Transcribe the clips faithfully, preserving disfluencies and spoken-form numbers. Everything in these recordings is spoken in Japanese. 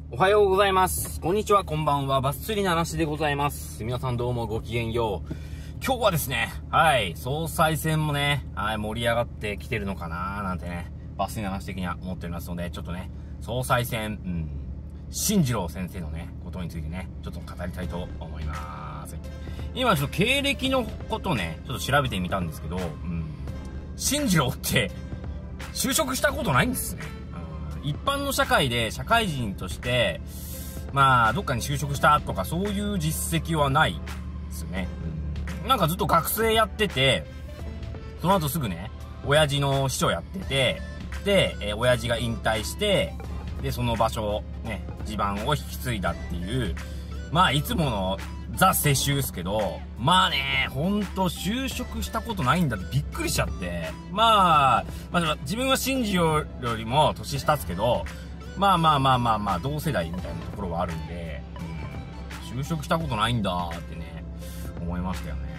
おはようございます。こんにちは、こんばんは。バス釣りの話でございます。皆さんどうもごきげんよう。今日はですね、はい、総裁選もね、はい、盛り上がってきてるのかなーなんてね、バス釣りの話的には思っておりますので、ちょっとね、総裁選、うん、進次郎先生のね、ことについてね、ちょっと語りたいと思います。今ちょっと経歴のことね、ちょっと調べてみたんですけど、うん、進次郎って、就職したことないんですね。一般の社会で社会人として、まあ、どっかに就職したとかそういう実績はないですよね。うん、なんかずっと学生やってて、その後すぐね、親父の秘書やってて、で、えー、親父が引退して、で、その場所、ね、地盤を引き継いだっていう、まあ、いつものザ世襲ですけど、まあね、ほんと就職したことないんだってびっくりしちゃって、まあ、まあ、自分は新次郎よりも年下っすけど、まあまあまあまあまあ、同世代みたいなところはあるんで、うん、就職したことないんだってね、思いましたよね。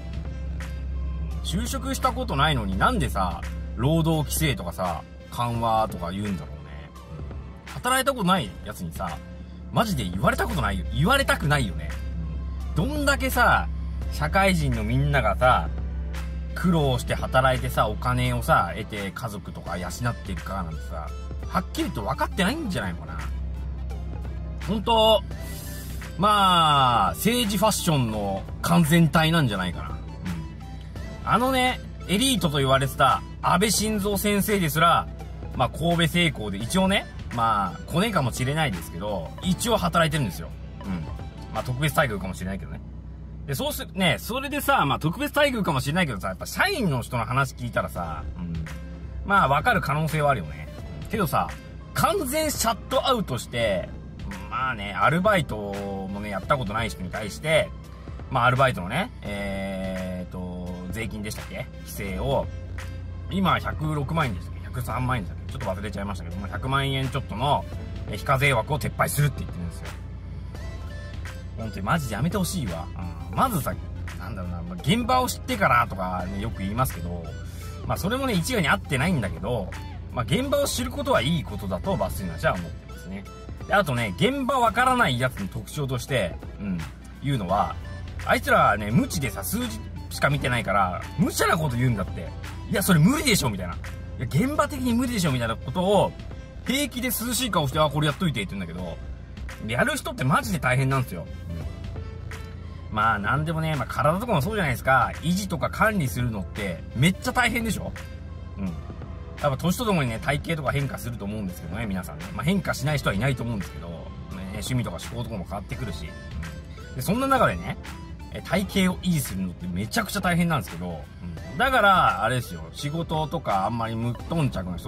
就職したことないのになんでさ、労働規制とかさ、緩和とか言うんだろうね。うん、働いたことないやつにさ、マジで言われたことないよ。言われたくないよね。どんだけさ、社会人のみんながさ、苦労して働いてさ、お金をさ、得て家族とか養っていくかなんてさ、はっきりと分かってないんじゃないのかな。ほんと、まあ、政治ファッションの完全体なんじゃないかな。うん、あのね、エリートと言われてた安倍晋三先生ですら、まあ神戸製鋼で一応ね、まあ、コネかもしれないですけど、一応働いてるんですよ。うん。まあ特別待遇かもしれないけどね。で、そうする、ね、それでさ、まあ特別待遇かもしれないけどさ、やっぱ社員の人の話聞いたらさ、うん。まあわかる可能性はあるよね。けどさ、完全シャットアウトして、まあね、アルバイトもね、やったことない人に対して、まあアルバイトのね、えーと、税金でしたっけ？規制を、今ひゃくろくまんえんでしたっけ？ひゃくさんまんえんでしたっけ？ちょっと忘れちゃいましたけども、ひゃくまんえんちょっとの非課税枠を撤廃するって言ってるんですよ。本当にマジでやめてほしいわ。うん、まずさ、なんだろうな、まあ、現場を知ってからとかね、よく言いますけど、まあそれもね、一概に合ってないんだけど、まあ現場を知ることはいいことだとバス釣りの話は思ってますね。で、あとね、現場わからないやつの特徴として、うん、言うのは、あいつらはね、無知でさ、数字しか見てないから、無茶なこと言うんだって。いや、それ無理でしょみたいな。いや、現場的に無理でしょみたいなことを、平気で涼しい顔して、あ、これやっといてって言うんだけど、やる人ってマジで大変なんですよ。うん、まあなんでもね、まあ体とかもそうじゃないですか。維持とか管理するのってめっちゃ大変でしょ。うん。やっぱ年とともにね、体型とか変化すると思うんですけどね、皆さんね。まあ変化しない人はいないと思うんですけど、ね、趣味とか思考とかも変わってくるし。うん、で、そんな中でね、体型を維持するのってめちゃくちゃ大変なんですけど、うん、だから、あれですよ、仕事とかあんまり無頓着な人って、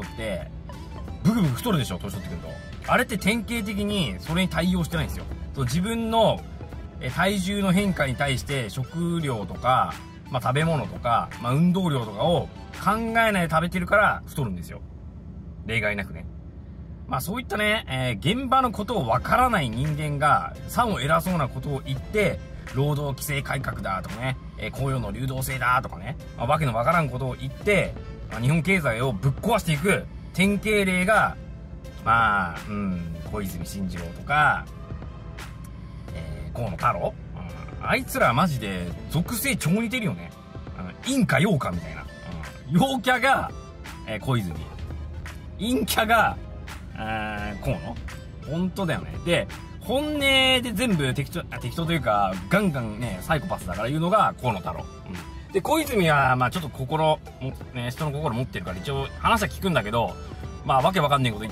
ブクブク太るでしょ、年取ってくると。あれって典型的にそれに対応してないんですよ。そう、自分の体重の変化に対して食料とか、まあ食べ物とか、まあ運動量とかを考えないで食べてるから太るんですよ。例外なくね。まあそういったね、えー、現場のことをわからない人間が、さも偉そうなことを言って、労働規制改革だとかね、えー、雇用の流動性だとかね、まあ、わけのわからんことを言って、まあ、日本経済をぶっ壊していく典型例が、まあ、うん、小泉進次郎とか、えー、河野太郎、うん、あいつらマジで属性超似てるよね。うん、陰か陽かみたいな。うん、陽キャが、えー、小泉。陰キャが、河野本当だよね。で、本音で全部適当、適当というか、ガンガンね、サイコパスだから言うのが河野太郎。うん、で、小泉は、まあちょっと心、ね、人の心持ってるから一応話は聞くんだけど、まあわけわかんないこと言って、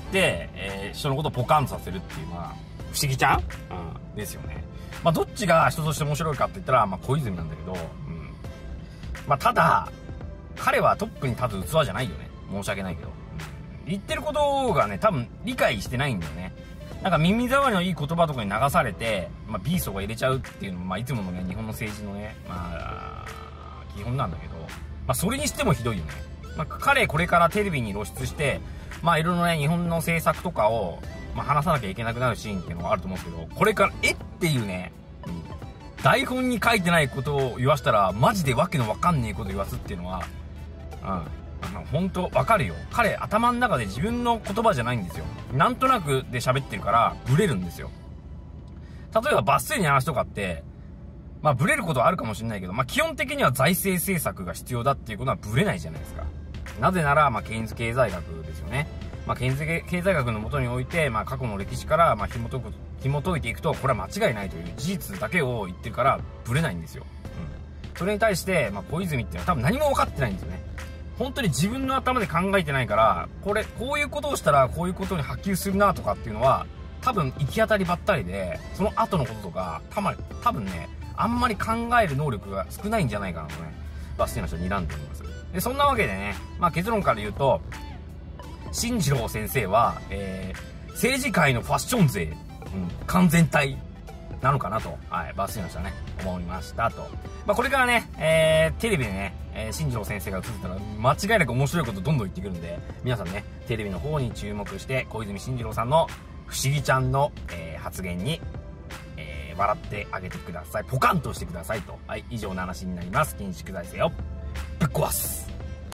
えー、人のことをポカンとさせるっていう、まあ、不思議ちゃん、うん、ですよね。まあどっちが人として面白いかって言ったら、まあ小泉なんだけど、うん。まあただ、彼はトップに立つ器じゃないよね。申し訳ないけど。うん、言ってることがね、多分理解してないんだよね。なんか耳障りのいい言葉とかに流されて、まあ、ビーストが入れちゃうっていうのも、まあ、いつものね、日本の政治のね、まあ、基本なんだけど、まあ、それにしてもひどいよね。まあ、彼これからテレビに露出して、まあ、いろいろね、日本の政策とかを、まあ、話さなきゃいけなくなるシーンっていうのがあると思うんですけど、これから、えっていうね、うん、台本に書いてないことを言わしたら、マジでわけのわかんねえこと言わすっていうのは、うん、 本当わかるよ。彼、頭の中で自分の言葉じゃないんですよ。なんとなくで喋ってるから、ブレるんですよ。例えば、バッセリの話とかって、まあ、ブレることはあるかもしれないけど、まあ、基本的には財政政策が必要だっていうことはブレないじゃないですか。なぜなら、まあ、ケインズ経済学ですよね。まあ、ケインズ経済学のもとにおいて、まあ、過去の歴史から、まあ、紐解く、紐解いていくと、これは間違いないという事実だけを言ってるから、ブレないんですよ。うん。それに対して、まあ、小泉っていうのは多分何も分かってないんですよね。本当に自分の頭で考えてないから、これ、こういうことをしたら、こういうことに波及するなとかっていうのは、多分行き当たりばったりで、その後のこととか、たま、多分ね、あんまり考える能力が少ないんじゃないかなとね、バスケの人は睨んでおります。で、そんなわけでね、まあ結論から言うと、進次郎先生は、えー、政治界のファッション勢、うん、完全体なのかなと、はい、バスケの人はね、思いましたと。まあこれからね、えー、テレビでね、えー、進次郎先生が映ったら、間違いなく面白いことどんどん言ってくるんで、皆さんね、テレビの方に注目して、小泉進次郎さんの不思議ちゃんの、えー、発言に、えー、笑ってあげてください。ポカンとしてくださいと。はい、以上の話になります。緊縮財政をぶっ壊す。